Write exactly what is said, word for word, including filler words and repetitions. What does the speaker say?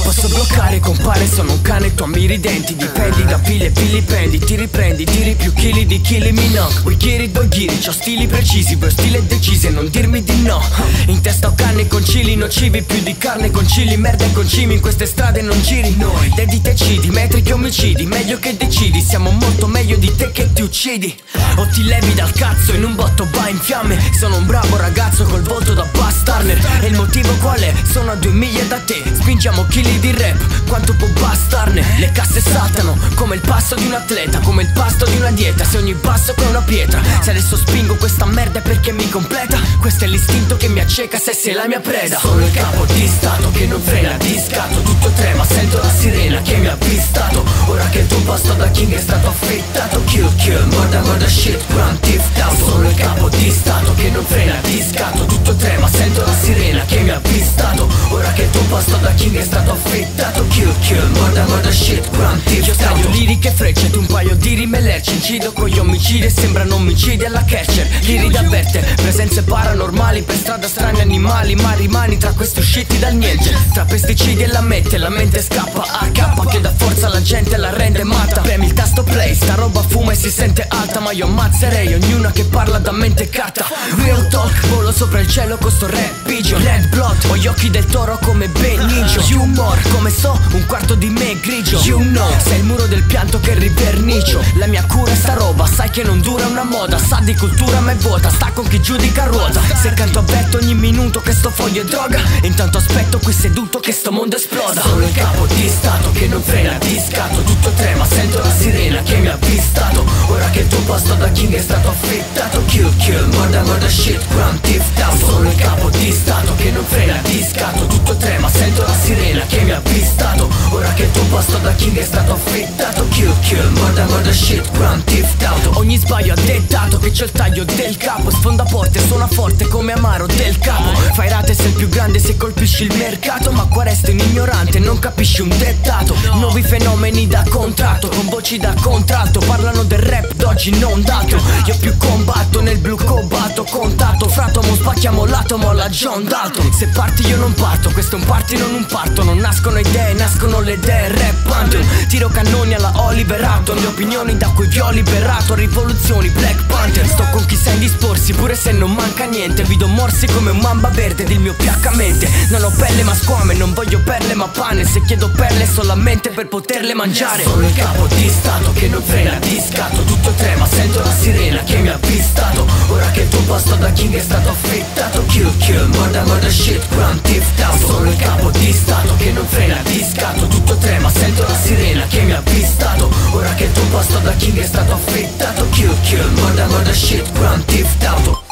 posso bloccare, compare, sono un cane, tu ammiri i denti. Dipendi da pille e vilipendi, ti riprendi, tiri più chili di chili mi no. We get it, boy, get it, c'ho stili precisi, voi stile decisi e non dirmi di no. In testa ho canne con cili nocivi, più di carne con cili, merda e concimi, in queste strade non giri. Noi, dediti e cidi, metri che omicidi, meglio che decidi, siamo molto meglio di te che ti uccidi. O ti levi dal cazzo in un botto va in fiamme. Sono un bravo ragazzo col volto da Buzz Turner. E il motivo qual è? Sono a due miglia da te, spingiamo chili di rap, quanto può bastarne. Le casse saltano come il passo di un atleta, come il pasto di una dieta, se ogni passo è una pietra. Se adesso spingo questa merda è perché mi completa. Questo è l'istinto che mi acceca se sei la mia preda. Sono il capo di stato che non frena, di scatto tutto trema, sento la sirena che mi ha avvistato. Ora che il tuo posto da king è stato affittato. Kill kill, murder murder shit, grand theft auto. Sono il capo di stato che non frena, di scatto tutto trema, sento la sirena che mi ha avvistato. Ora che il tuo posto da king è stato affittato. Kill kill, murder murder shit, grand theft auto. Io taglio liriche frecce, tu un paio di rime lerci. Incido con gli omicidi e sembrano omicidi alla Kercher. Liri d'avverte, presenze paranormali, per strada strani animali, ma rimani tra questi usciti dal niente. Tra pesticidi e la mette, la mente scappa a K che dà forza alla gente, la rende matta. Premi il tasto play, sta roba fuma e si sente alta, ma io ammazzerei ognuna che parla da mente catta. Real talk, volo sopra il cielo con sto rap pigeon. Red blood, ho gli occhi del toro come Benicio. Humor, come so, un quarto di me è grigio. You know, sei il muro del pianto che rivernicio. La mia cura è sta roba, sai che non dura una moda. Sa di cultura ma è vuota, sta con chi giudica ruota. Se canto avverto ogni minuto che sto foglio è droga. Intanto aspetto qui seduto che sto mondo esploda. Sono il capo di stato che non frena, di scatto tutto trema, sento la sirena che mi ha avvistato. Ora che il tuo posto da king è stato affittato. Kill kill, murder murder shit, grand theft auto. Sono il capo di stato che non frena, di scatto tutto trema, sento la sirena che mi ha avvistato. Ora che il tuo posto da king è stato affittato. Kill kill, murder murder shit, grand theft auto. Ogni sbaglio ha dettato che c'ho il taglio del capo. Sfonda porte, suona forte come amaro del capo. Fai rate sei il più grande se colpisci il mercato, ma qua resto in ignorante, non capisci un dettato. Nuovi fenomeni da contratto, con voci da contralto, parlano del rap d'oggi non dato. Io più combatto nel blu cobalto, contatto fratomo, spacchiamo l'atomo alla John Dalton. Se parti io non parto, questo è un party non un parto. Non nascono idee, nascono le idee, rap Pantheon. Tiro cannoni alla Oliver Hutton, le opinioni da cui vi ho liberato. Rivoluzioni, Black Panther, sto con chi sa indisporsi, pure se non manca niente. Vi do morsi come un mamba verde ed il mio pH mente. Non ho pelle ma squame, non voglio perle ma pane. Se chiedo perle solamente per poterle mangiare. Sono il capo di stato che non frena, di scatto tutto trema, sento la sirena che mi ha avvistato. Ora che il tuo posto da king è stato affittato. Kill kill, murder murder shit, grand theft auto. Sono il capo di stato che non frena, di scatto tutto trema, sento la sirena che mi ha avvistato. Ora che il tuo posto da king è stato affittato. Kill kill, murder murder shit, grand theft auto.